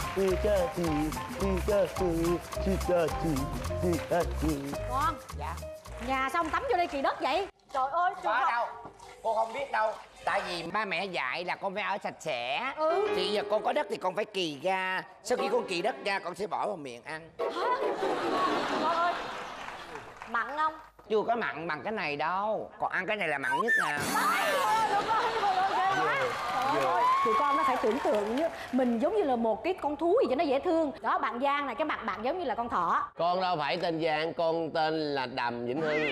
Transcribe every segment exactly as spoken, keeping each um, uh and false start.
Pikachu, Pikachu, Pikachu, Pikachu. Con. Dạ. Nhà xong tắm vô đây kỳ đất vậy? Trời ơi, Có đâu, cô không biết đâu. Tại vì ba mẹ dạy là con phải ở sạch sẽ. Ừ. Thì giờ con có đất thì con phải kỳ ra. Sau khi con kỳ đất ra con sẽ bỏ vào miệng ăn. Hả? Con ơi, mặn không? Chưa có mặn bằng cái này đâu. Còn ăn cái này là mặn nhất nè. Được rồi, trời ơi, ghê quá. Trời ơi, tụi con nó phải tưởng tượng như mình giống như là một cái con thú gì cho nó dễ thương. Đó, bạn Giang này, cái mặt bạn giống như là con thỏ. Con đâu phải tên Giang, con tên là Đàm Vĩnh Hưng.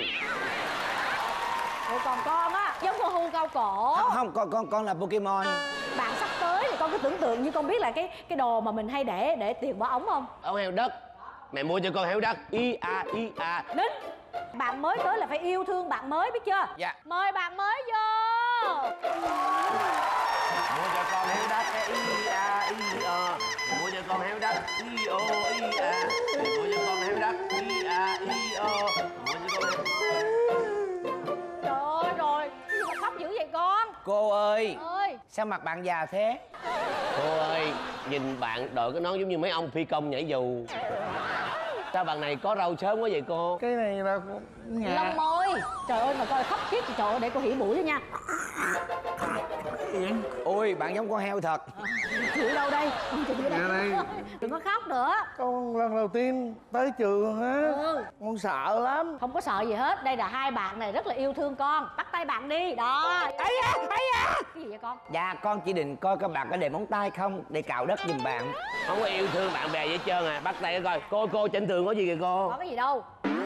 Rồi còn con á, giống con hươu cao cổ. Không, không, con con con là Pokemon. Bạn sắp tới thì con cứ tưởng tượng như con biết là cái cái đồ mà mình hay để để tiền bỏ ống không? Ống heo đất. Mẹ mua cho con heo đất. I a i a. Nín. Bạn mới tới là phải yêu thương bạn mới, biết chưa? Dạ. Mời bạn mới vô. Mua cho con heo đất. I a i o. Mua cho con heo đất. I o i a. Mua cho con heo đất. I a i o. Mua cho con heo. Trời ơi, rồi cái gì mà khóc dữ vậy con? Cô ơi, Ơi, sao mặt bạn già thế? Cô ơi, nhìn bạn đội cái nón giống như mấy ông phi công nhảy dù. Sao bạn này có râu sớm quá vậy cô? Cái này là nhà. lông môi. Trời ơi mà coi khóc khiếp thì trời ơi, để cô hỉ mũi đó nha. Ôi, bạn giống con heo thật. Chịu đâu đây? Không chịu đâu đây. Đừng có khóc nữa. Con lần đầu tiên tới trường á. Ừ. Con sợ lắm. Không có sợ gì hết. Đây là hai bạn này rất là yêu thương con. Bắt tay bạn đi. Đó. Ây da, ây da. Cái gì vậy con? Dạ, con chỉ định coi các bạn có để móng tay không để cạo đất giùm bạn. Không có yêu thương bạn bè vậy trơn à. Bắt tay coi. Cô cô trên tường có gì kìa cô? Có cái gì đâu.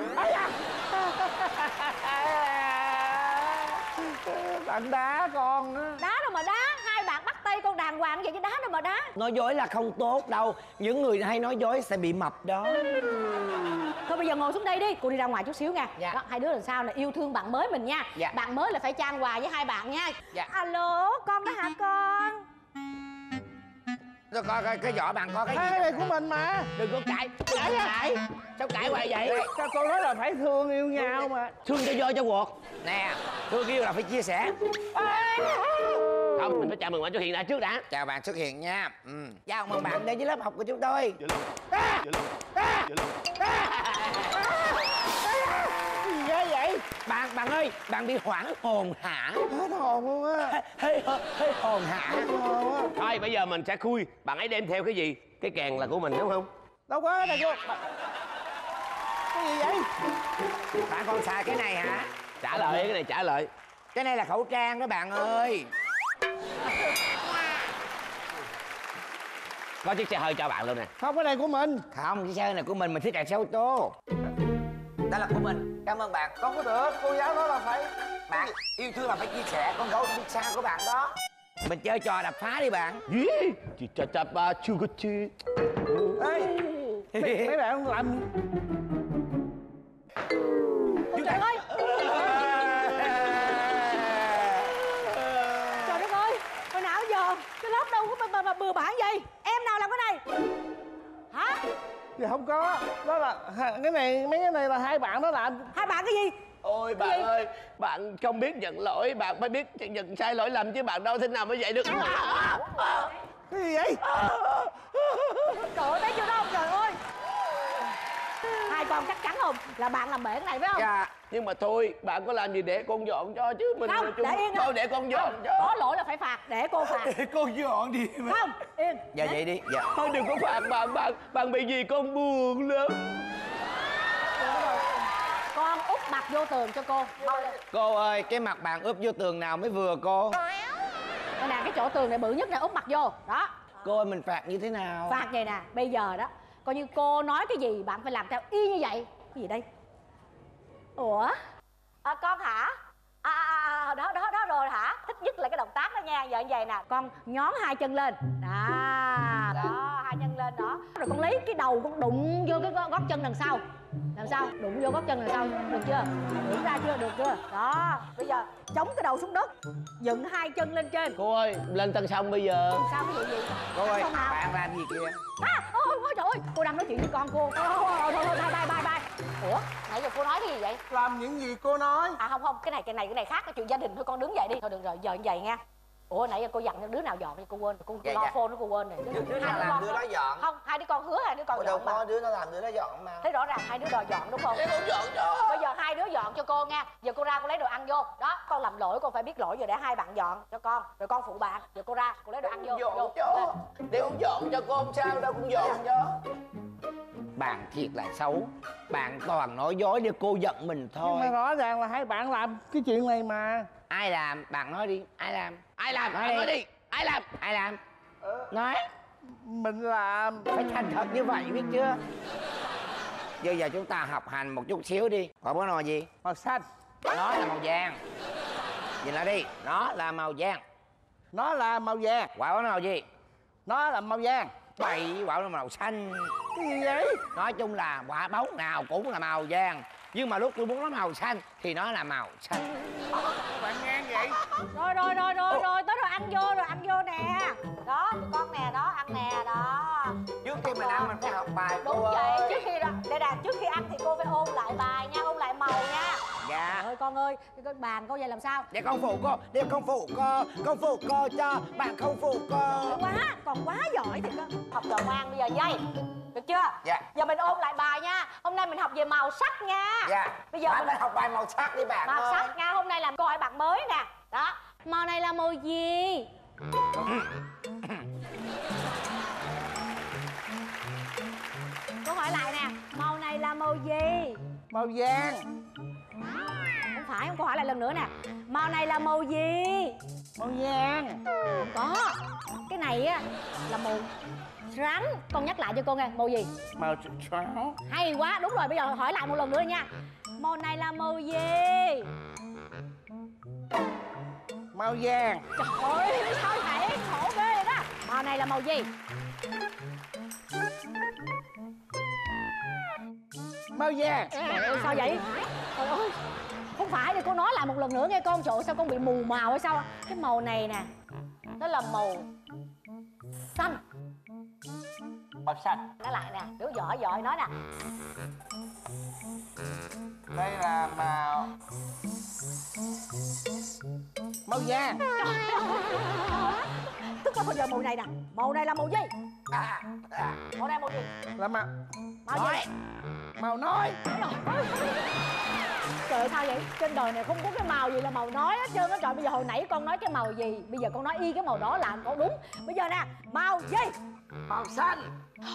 Bạn đá con á. Đá đâu mà đá. Hai bạn bắt tay con đàng hoàng vậy chứ đá đâu mà đá. Nói dối là không tốt đâu. Những người hay nói dối sẽ bị mập đó. Thôi bây giờ ngồi xuống đây đi. Cô đi ra ngoài chút xíu nha. Dạ. Đó, hai đứa lần sau là yêu thương bạn mới mình nha. Dạ. Bạn mới là phải trang hòa với hai bạn nha. Dạ. Alo, con đó hả con? Rồi coi coi cái vỏ bạn có cái gì? Cái này của mình mà. Đừng có cãi, đừng có cãi. Sao cãi hoài vậy? Sao tôi nói là phải thương yêu nhau mà. Thương cho voi cho quọt. Nè, thương yêu là phải chia sẻ. Không, mình phải chào mừng bạn xuất hiện đã trước đã. Chào bạn xuất hiện nha. Ừ. Chào mừng bạn đến với lớp học của chúng tôi. Gì ghê vậy? Bạn, bạn ơi, bạn bị hoảng hồn hả? Hết hồn luôn á. Hơi, hơi hồn hả? Hết hồn á. Thôi bây giờ mình sẽ khui. Bạn ấy đem theo cái gì? Cái kèn là của mình đúng không? Đâu có cái này cô. Cái gì vậy? Bạn còn xài cái này hả? Trả lời cái này, trả lời. Cái này là khẩu trang đó bạn ơi. Có chiếc xe hơi cho bạn luôn nè. Không, cái này của mình. Không, cái xe này của mình, mình thích chạy xe ô tô. Đó là của mình. Cảm ơn bạn. Không có được, cô giáo nói là phải. Bạn yêu thương là phải chia sẻ. Con gấu biết xa của bạn đó. Mình chơi trò đập phá đi bạn. Chị chà chà ba chu có chi. Ê, mấy, mấy bạn làm. Trời ơi. Trời đất ơi. Hồi nào giờ cái lớp đâu có mà, mà bừa bãi vậy? Em nào làm cái này? Hả? Dạ không có. Đó là cái này, mấy cái này là hai bạn đó làm. Hai bạn cái gì? Ôi bạn gì? ơi, bạn không biết nhận lỗi, bạn phải biết nhận sai lỗi lầm chứ bạn đâu thế nào mới vậy được. Cái gì vậy? Trời ơi, thấy chưa đó không? Trời ơi. Hai con chắc chắn không? Là bạn làm bể cái này phải không? Dạ. Nhưng mà thôi, bạn có làm gì để con dọn cho chứ mình Không, là chung- để yên thôi đó. để con dọn cho. Có lỗi là phải phạt, để cô phạt. Cô dọn đi mà. Không, yên. Dạ vậy đi. Dạ. Thôi đừng có phạt bạn, bạn bạn bị gì con buồn lắm. Con úp mặt vô tường cho cô. Cô ơi, cái mặt bạn úp vô tường nào mới vừa cô? Đây nè, cái chỗ tường này bự nhất nè, úp mặt vô. Đó. Cô ơi, mình phạt như thế nào? Phạt vậy nè, bây giờ đó, coi như cô nói cái gì bạn phải làm theo y như vậy. Cái gì đây? Ủa? À, con hả? À, à, à, đó, đó, đó rồi hả? Thích nhất là cái động tác đó nha, giờ như vậy nè. Con nhón hai chân lên. Đó, đó, hai chân lên đó. Rồi con lấy cái đầu con đụng vô cái gót chân đằng sau. Làm sao? Đụng vô gót chân đằng sau, được chưa? Đụng ra chưa? Được chưa? Đó, bây giờ chống cái đầu xuống đất, dựng hai chân lên trên. Cô ơi, lên tân sông bây giờ. Sao cái gì vậy? Cô ơi, Không nào? bạn làm gì kìa? À, ôi, ôi trời ơi, cô đang nói chuyện với con cô. Thôi, thôi, thôi, thôi, bye, bye, bye, bye. Ủa, nãy giờ cô nói cái gì vậy? Làm những gì cô nói. À không, không, cái này, cái này, cái này khác, cái chuyện gia đình thôi, con đứng dậy đi. Thôi được rồi, giờ như vậy nha. Ủa nãy giờ cô dặn đứa nào dọn thì cô quên, cô Dạ, lo dạ. phone nó cô quên rồi. Đứa, đứa nào làm đứa đó dọn. Không, hai đứa con hứa hai đứa con Ủa đâu dọn mà. có đứa nó làm đứa đó dọn mà. Thế rõ ràng hai đứa đòi dọn đúng không? Em không dọn cho. Bây giờ hai đứa dọn cho cô nha. Giờ cô ra cô lấy đồ ăn vô. Đó, con làm lỗi con phải biết lỗi, giờ để hai bạn dọn cho con. Rồi con phụ bạn. Giờ cô ra cô lấy đồ ăn vô. Dọn vô. cho. Nếu không dọn cho cô không sao đâu, cũng dọn cho. Bạn thiệt là xấu. Bạn toàn nói dối để cô giận mình Nhưng thôi. mà rõ ràng là hai bạn làm cái chuyện này mà. Ai làm? Bạn nói đi. Ai làm? Ai làm? Nói Bạn nói đi. đi. Ai làm? Ai làm? Nói. Mình làm. Phải thành thật như vậy biết chưa? Giờ giờ chúng ta học hành một chút xíu đi. Quả bó nồi gì? Màu xanh. Nó là màu vàng. Nhìn lại đi. Nó là màu vàng. Nó là màu vàng. Quả bó nồi gì? Nó là màu vàng. Bậy, quả là màu xanh. Cái gì vậy? Nói chung là quả bóng nào cũng là màu vàng. Nhưng mà lúc tôi muốn nó màu xanh thì nó là màu xanh. Bạn nghe vậy? Rồi rồi rồi rồi rồi tới rồi ăn vô rồi ăn vô nè. Đó tụi con nè, đó ăn nè đó. Trước khi mình ăn mình phải học bài cô Đúng ơi. vậy, trước khi đó để đạt trước khi ăn thì cô phải ôn lại bài nha, ôn lại màu nha. Dạ. Trời ơi con ơi, cái bàn cô vậy làm sao? Để con phụ cô, để con phụ cô. Con phụ cô cho, bạn không phụ cô. Giỏi quá, còn quá giỏi thì con. Học trò ngoan bây giờ dây. Được chưa? Dạ. Giờ mình ôn lại bài nha. Hôm nay mình học về màu sắc nha. Dạ. Bây giờ bạn mình phải học bài màu sắc đi bạn màu ơi. sắc nha, hôm nay làm câu hỏi bạn mới nè. Đó. Màu này là màu gì? Câu hỏi lại nè, màu này là màu gì? Màu vàng. Không phải, không, câu hỏi lại lần nữa nè. Màu này là màu gì? Màu vàng. Không có. Cái này á là màu trắng. Con nhắc lại cho cô nghe, màu gì? Màu trắng. Hay quá, đúng rồi, bây giờ hỏi lại một lần nữa nha. Màu này là màu gì? Màu vàng. Trời ơi, sao vậy? Khổ ghê vậy đó. Màu này là màu gì? Màu vàng. Trời ơi, sao vậy? Trời ơi, không phải thì cô nói lại một lần nữa nghe con. Trời ơi, sao con bị mù màu hay sao? Cái màu này nè, nó là màu xanh. Màu xanh. Nói lại nè, đứa giỏi giỏi nói nè. Đây là màu màu vàng. Tức là bây giờ màu này nè, màu này là màu gì? À, à. Màu này màu gì? Là màu Màu Nói. gì? màu nói. Trời ơi, sao vậy? Trên đời này không có cái màu gì là màu nói hết trơn á. Trời, bây giờ hồi nãy con nói cái màu gì, bây giờ con nói y cái màu đó làm con đúng. Bây giờ nè, màu gì? Màu xanh.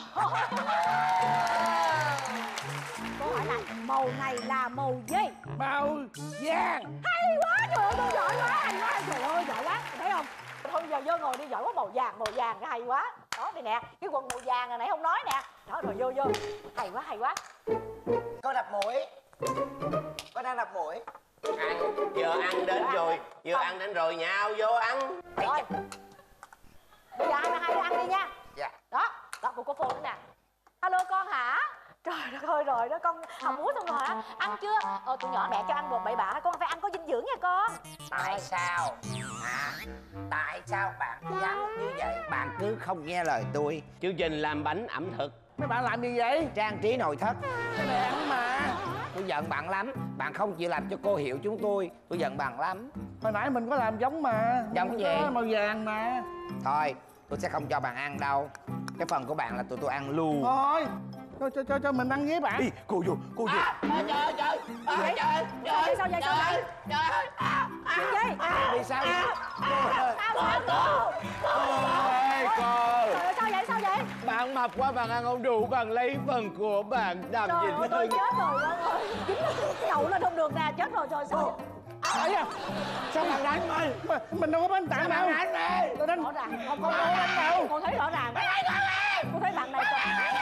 Cô hỏi lại, màu này là màu gì? Màu vàng. Hay quá, trời ơi, con giỏi quá, hay quá. Trời ơi, giỏi quá, thấy không? Thôi bây giờ vô ngồi đi, giỏi quá, màu vàng, màu vàng, hay quá. Đó, đây nè, cái quần màu vàng này nãy không nói nè. Đó, rồi vô, vô. Hay quá, hay quá. Con đập mũi. Con đang đập mũi. Ăn, giờ ăn đến rồi. Giờ ăn đến rồi, nhào vô ăn. Rồi. Bây giờ hai hai đứa ăn đi nha. Dạ. Đó, đó, cô có phone nữa nè. Alo con hả? Trời đất ơi, rồi đó con học múa xong rồi hả? Ăn chưa? Ờ, tụi nhỏ mẹ cho ăn bột bậy bạ, con phải ăn có dinh dưỡng nha con. Tại sao? À, tại sao bạn dám như vậy? Bạn cứ không nghe lời tôi. Chương trình làm bánh ẩm thực. Mấy bạn làm gì vậy? Trang trí nội thất. Cái này ăn mà. Tôi giận bạn lắm. Bạn không chịu làm cho cô hiểu chúng tôi. Tôi giận bạn lắm. Hồi nãy mình có làm giống mà. Giống gì? Có màu vàng mà. Thôi, tôi sẽ không cho bạn ăn đâu. Cái phần của bạn là tụi tôi ăn luôn. Thôi, cho cho cho, cho mình ăn với bạn. Đi, cô vô, cô vô. À, trời ơi, trời ơi, trời ơi, trời ơi, Sao vậy, sao vậy? trời ơi, à, Chuyện gì? Đi sao vậy? Sao sao cô? ơi, cô. Trời ơi, sao vậy, sao vậy? Bạn mập quá, bạn ăn không đủ, bạn lấy phần của bạn nằm Trời gì ơi, tôi lên. chết rồi con ơi. Dính cái đầu lên không được nè, chết rồi, trời sao? Ấy à, Sao bạn đánh mình? mà, mình đâu có bánh tặng đâu. Đánh đi. Tôi đánh. Rõ ràng, không có đánh đâu. Con thấy rõ ràng. Con thấy bạn này con.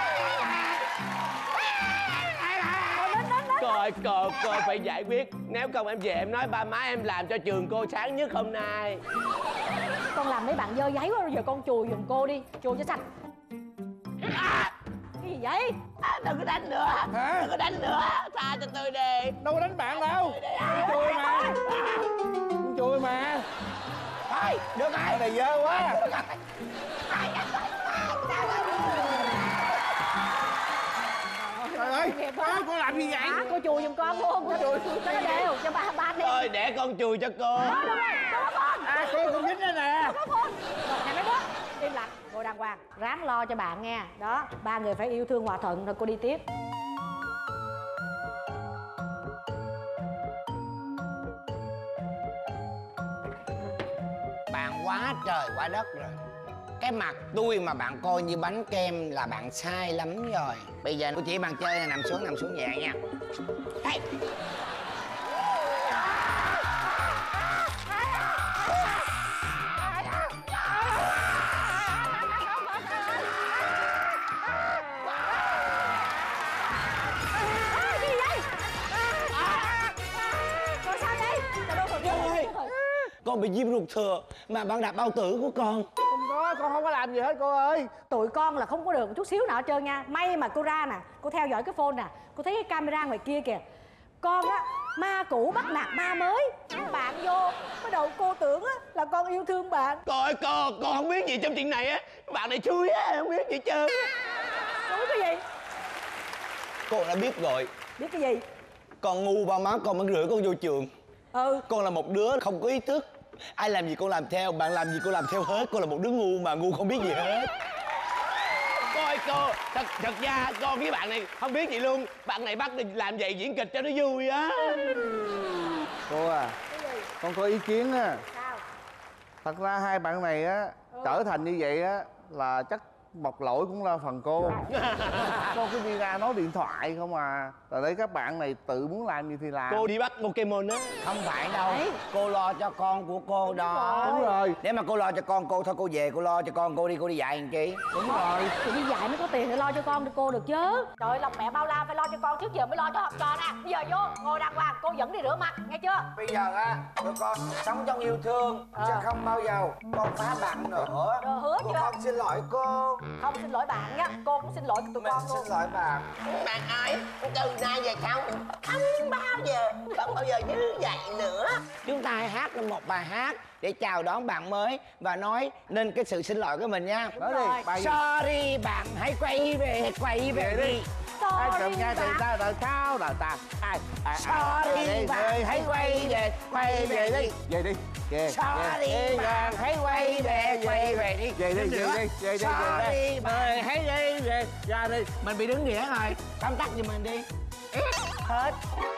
Con đến, đến, đến. Coi, cô, cô phải giải quyết. Nếu không em về em nói ba má em làm cho trường cô sáng nhất hôm nay. Con làm mấy bạn dơ giấy quá, giờ con chùi giùm cô đi, chùi cho sạch. À, Cái gì vậy? à, đừng có đánh nữa, Hả? đừng có đánh nữa, tha cho tôi đi. Đâu có đánh bạn đâu. Con chui mà. Con chui mà. Thôi, được rồi. Cái này dơ quá. Trời ơi, Nghiệp đó, quá. cô làm gì vậy? Hả? Cô chùi giùm con luôn, cho, cho nó đều, cho ba ba anh em. Thôi đẻ con chùi cho cô. Đó, đúng rồi, tôi có con. À, cô cũng dính đó nè. Tôi có con. Rồi, này mấy đứa, im lặng, ngồi đàng hoàng. Ráng lo cho bạn nghe. Đó, ba người phải yêu thương hòa thuận rồi cô đi tiếp. Bạn quá trời quá đất rồi. Cái mặt tôi mà bạn coi như bánh kem là bạn sai lắm rồi. Bây giờ tôi chỉ bạn chơi là nằm xuống, nằm xuống nhẹ nha. Hey. Con bị viêm ruột thừa mà bạn đạp bao tử của con. Không có, con không có làm gì hết cô ơi. Tụi con là không có được một chút xíu nào hết trơn nha. May mà cô ra nè, cô theo dõi cái phone nè, cô thấy cái camera ngoài kia kìa. Con á, ma cũ bắt nạt ma mới. Bạn vô, bắt đầu cô tưởng á là con yêu thương bạn. Cô ơi cô, con không biết gì trong chuyện này á. Bạn này xui á, không biết gì trơn. Xui cái gì? Cô đã biết rồi. Biết cái gì? Con ngu ba má con mới gửi con vô trường. Ừ. Con là một đứa không có ý thức. Ai làm gì con làm theo, bạn làm gì con làm theo hết. Con là một đứa ngu mà ngu không biết gì hết. Cô ơi cô, thật, thật ra con với bạn này không biết gì luôn. Bạn này bắt đi làm vậy diễn kịch cho nó vui á. Cô à, con có ý kiến á. Sao? Thật ra hai bạn này á, trở thành như vậy á là chắc một lỗi cũng là phần cô. Cô cứ đi ra nói điện thoại không à. Rồi đấy các bạn này tự muốn làm gì thì làm. Cô đi bắt Pokemon á. Không phải đâu. Đấy. Cô lo cho con của cô đó. Đúng rồi. Nếu mà cô lo cho con cô, thôi cô về cô lo cho con cô đi, cô đi dạy làm chi. Đúng rồi. Thì đi dạy mới có tiền để lo cho con được cô được chứ. Trời ơi, lòng mẹ bao la phải lo cho con trước giờ mới lo cho học trò nè. Bây giờ vô, ngồi đàng hoàng, cô dẫn đi rửa mặt, nghe chưa? Bây giờ á, tụi con sống trong yêu thương, Ờ. sẽ không bao giờ con phá bạn nữa. Rồi, hứa Tụi chưa? con xin lỗi cô. Không xin lỗi bạn nhá, cô cũng xin lỗi tụi Mình con luôn. xin lỗi bạn. Bạn ơi, từ nay về sau mình không bao giờ, không bao giờ như vậy nữa. Chúng ta hãy hát lên một bài hát để chào đón bạn mới và nói nên cái sự xin lỗi của mình nha. Nói đi, rồi. bài gì? Sorry bạn, hãy quay về, quay về đi. Ai Sorry chồng nha thì bạn. ta đợi sao đợi ta. Ai ai Sorry bạn, hãy quay về, quay về đi. Về đi. Về. Sorry bạn, hãy quay về, quay về đi. Về đi, về đi, về đi, về đi. Sorry bạn, hãy đi, về ra đi. mình bị đứng nghĩa rồi. Tóm tắt giùm mình đi. Hết.